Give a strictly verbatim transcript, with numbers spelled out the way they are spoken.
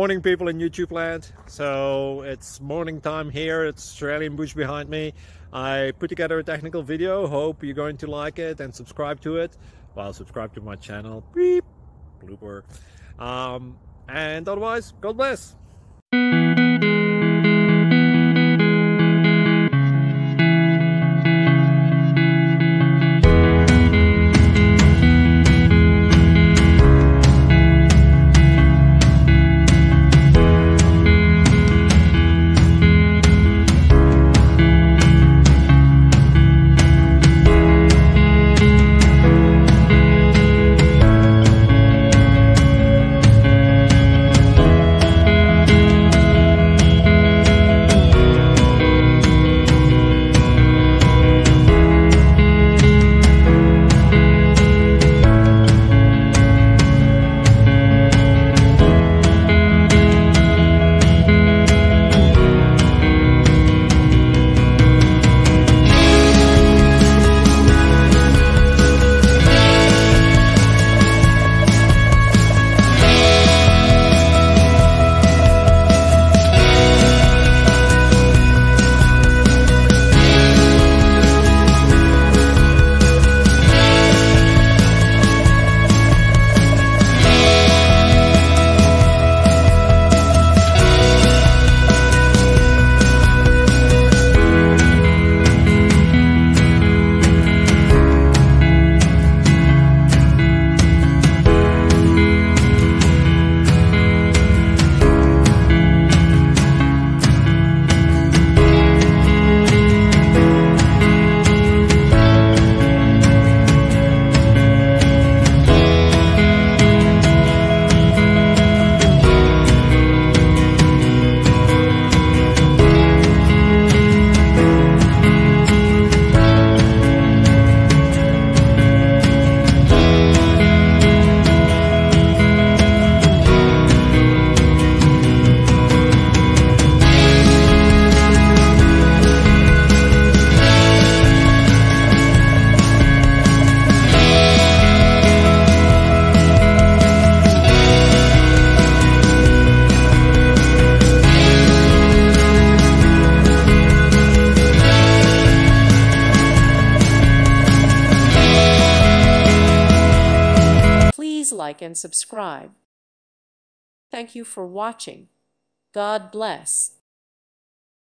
Morning people in YouTube land. So it's morning time here. It's Australian bush behind me. I put together a technical video. Hope you're going to like it and subscribe to it. Well, subscribe to my channel. Beep. Blooper. Um, and otherwise, God bless. Please like and subscribe. Thank you for watching. God bless.